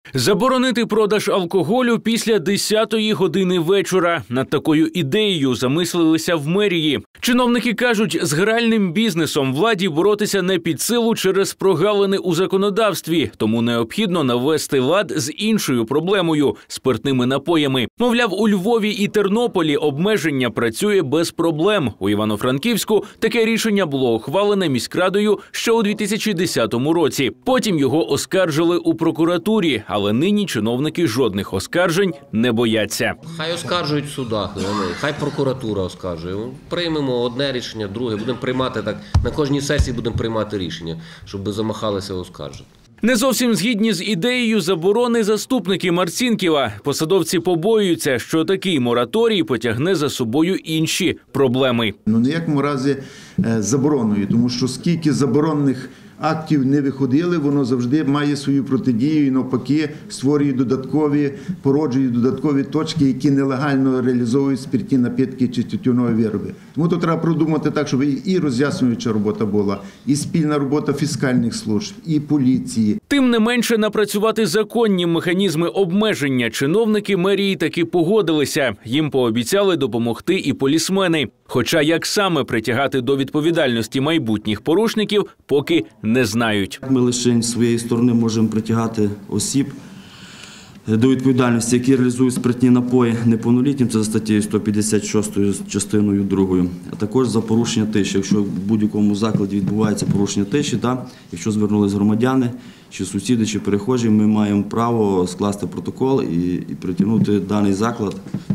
Заборонити продаж алкоголю після 10-ї години вечора. Над такою ідеєю замислилися в мерії. Чиновники кажуть, з гральним бізнесом владі боротися не під силу через прогалини у законодавстві, тому необхідно навести лад з іншою проблемою – спиртними напоями. Мовляв, у Львові і Тернополі обмеження працює без проблем. У Івано-Франківську таке рішення було ухвалене міськрадою ще у 2010 році. Потім його оскаржили у прокуратурі, але нині чиновники жодних оскаржень не бояться. Хай оскаржують в судах, хай прокуратура оскаржує. Приймемо одне рішення, друге, будемо приймати так, на кожній сесії будемо приймати рішення, щоб замахалися оскаржити. Не зовсім згідні з ідеєю заборони заступники Марцінківа. Посадовці побоюються, що такий мораторій потягне за собою інші проблеми. В ніякому разі забороною, тому що скільки заборонених актів не виходили, воно завжди має свою протидію і навпаки створює породжує додаткові точки, які нелегально реалізовують спиртні напитки чи тютюнові вироби. Тому то треба продумати так, щоб і роз'яснююча робота була, і спільна робота фіскальних служб, і поліції. Тим не менше, напрацювати законні механізми обмеження чиновники мерії таки погодилися. Їм пообіцяли допомогти і полісмени. Хоча як саме притягати до відповідальності майбутніх порушників, поки не знають. Ми лише з своєї сторони можемо притягати осіб до відповідальності, які реалізують спиртні напої неповнолітнім, це за статтею 156 частиною 2. А також за порушення тиші. Якщо в будь-якому закладі відбувається порушення тиші, якщо звернулись громадяни, чи сусіди, чи перехожі, ми маємо право скласти протокол і притягнути даний заклад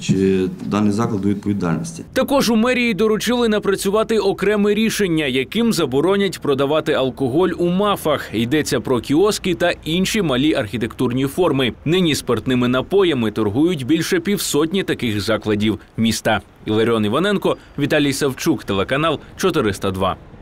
до відповідальності. Також у мерії доручили напрацювати окреме рішення, яким заборонять продавати алкоголь у МАФах. Йдеться про кіоски та інші малі архітектурні форми. Нині спиртними напоями торгують більше 50 таких закладів міста. Іларіон Іваненко, Віталій Савчук, телеканал 402.